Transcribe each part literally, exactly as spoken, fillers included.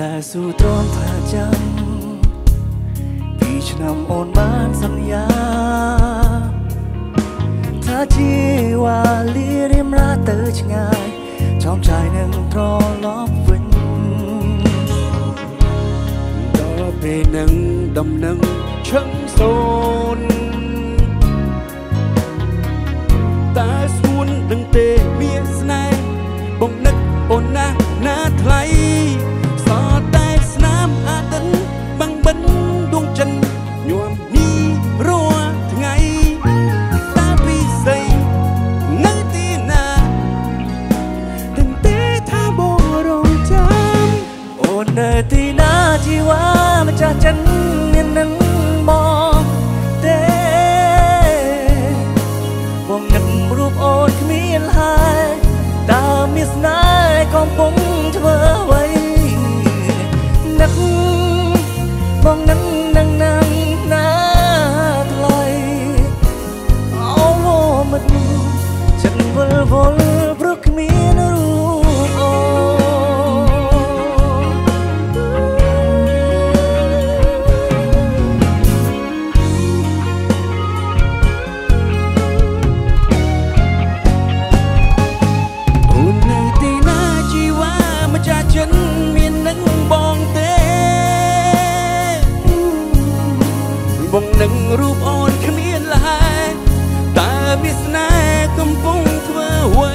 ដែលស៊ូទ្រាំថាចាំពីឆ្នាំអូនបានសន្យាថាជីវ៉ាលារៀមរាទៅឆ្ងាយចោមចាយនឹងត្រឡប់វិញដល់ពេលនឹងដំណឹងឈឹងសូនតើស្ងួនដឹងទេមានស្នេហ៍បងនឹកអូនណាស់ណាថ្លៃសតែស្នាមអាទិនបាំងបិណ្ឌដួងចិនញោមនេះរាល់ថ្ងៃតើពិសេសនៅទីណាដឹងទេថាបងរងចាំអូននៅទីណាជីវ៉ាម្ចាស់ចិនមាននឹងបងទេបងនឹករូបអូនគ្មានហើយតើមានស្នេហ៍កំពុងធ្វើអ្វីនឹកបងនឹកនឹងនឹងណាថ្លៃអូមិនចិត្តវល់វល់ព្រោះគ្មានរូបអូបងនឹងរូបអូនគ្មានលហើយតើមានស្នេហ៍កំពុងធ្វើអ្វី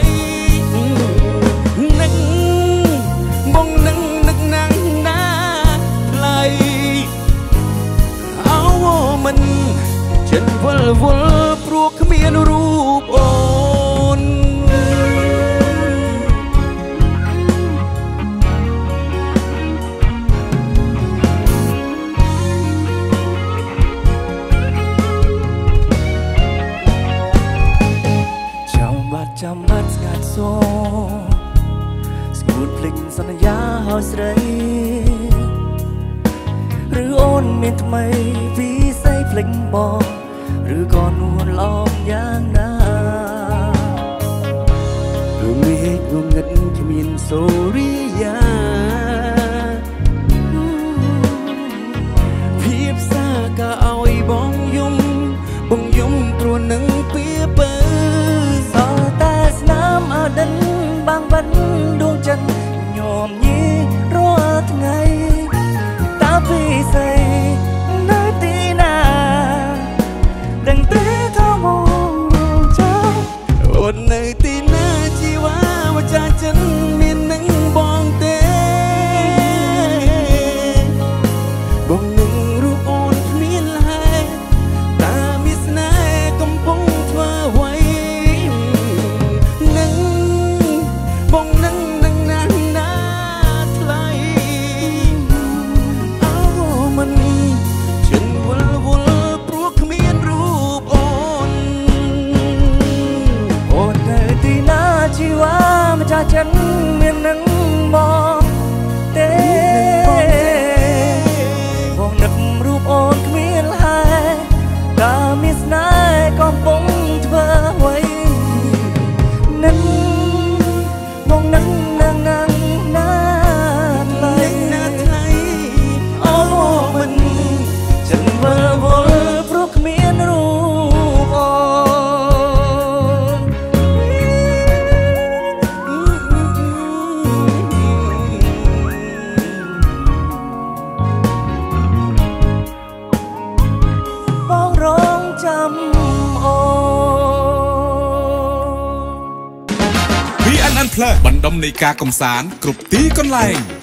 នឹកបងនឹងនឹកណាំងណាថ្លៃអូមិនចិត្តវល់វល់ព្រោះគ្មានរូបអូនចាំបាត់ស្ងាត់សូស្ងួនភ្លេចសន្យាហើយស្រីឬអូនមានថ្មីពីស្អីភ្លេចបងឬក៏នួនឡងយ៉ាងណាឬមេឃងងឹតគ្មានសូរិយាភាពសាក៏ឲ្យបងយំបងយំព្រោះនឹងពីបើអដិនបាំងបិណ្ឌដួងចិនញោមញីរាល់ថ្ងៃតើពិសេសនៅទីណាដឹងទេថាមកចាំអូននៅទីណាជីវ៉ាម្ចាស់ចិនមាននឹងបងទេបងនឹងរូបអូនគ្មានហើយតើមានស្នេហ៍កំពុងធ្វើអ្វីចាចិនមាននឹងមកទេបងនឹករូបអូនគ្មានហើយតើមានស្នេហ៍កំពុងធ្វើអ្វីនឹកបងនឹកនឹងនឹងណាថ្លៃណាថ្លៃអូមិនចិនវល់វល់ព្រោះគ្មានរូបអូพี เอ็น เอ็น Plus បណ្ដុំនៃការកំសាន្តគ្រប់ទីកន្លែង